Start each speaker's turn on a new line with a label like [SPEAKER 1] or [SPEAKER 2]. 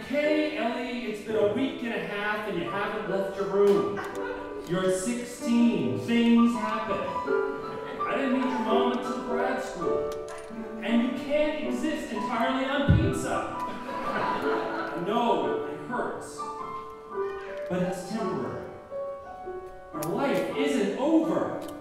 [SPEAKER 1] Okay, Ellie, it's been a week and a half and you haven't left your room. You're 16. Things happen. I didn't meet your mom until grad school. And you can't exist entirely on pizza. I know it hurts, but it's temporary. Our life isn't over.